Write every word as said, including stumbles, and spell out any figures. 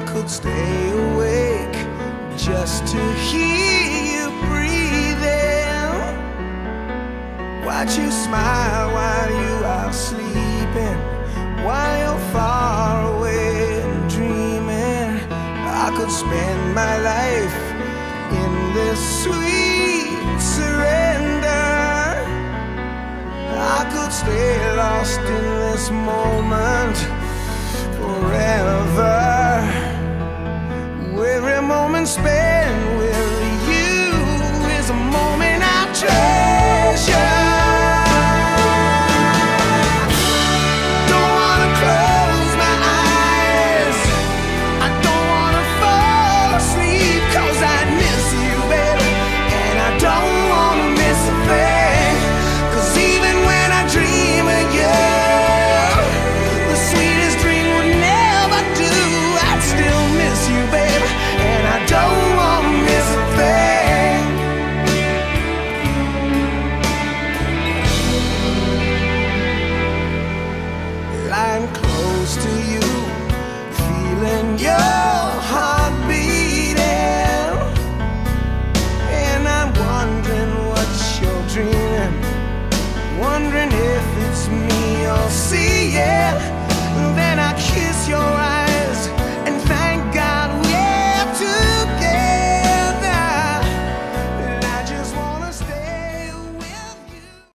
could stay awake just to hear you breathing. Watch you smile while you are sleeping, while you're far away and dreaming. I could spend my life in this sweet surrender. I could stay lost in this moment forever.